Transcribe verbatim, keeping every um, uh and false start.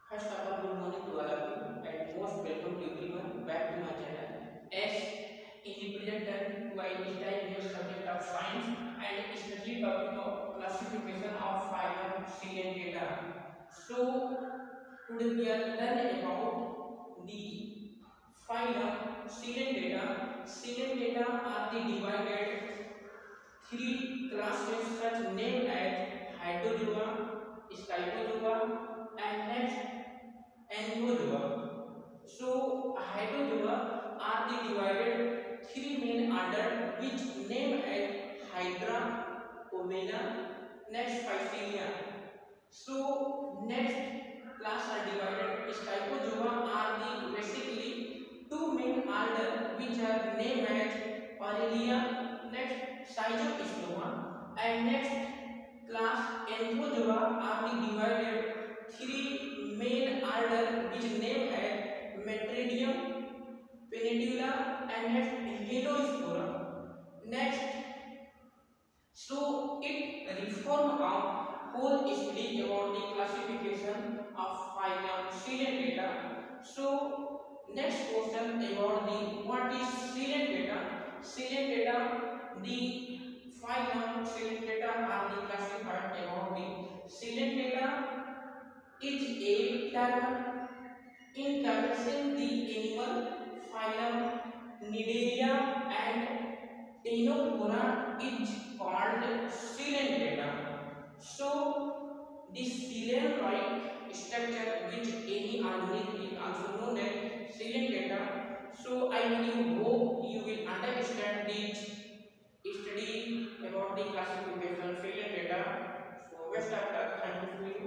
First of all, good morning to all of you, and most welcome to everyone back to my channel. As in the present time, I study the subject of science and especially topic of classification of fiber salient data. So today we are learning about the phylum salient data. Salient data are the divided three classes such named as Hydrozoa, Stipozoa, and next Anthozoa. So Hydrozoa are the divided three main order which name as Hydra, Omena, next Phycelia. So next class are divided. Stipozoa are the basically two main order which are named as Aurelia, next Schizopistoma, and next class Anthozoa are the divided three main order which name as Metridium, Penidula, and next Halospora. Next, so it reform of whole study about the classification of phylum salient data. So next question about the what is salient data? Salient data, the phylum salient data are the classified about the salient data is a term encompassing the animal phylum Nidaria and Ctenophora is called salient data. So this salient-like structure which any organism is also known as salient data. So I believe hope you will understand this study about the classification salient data. So best of luck. Thank you.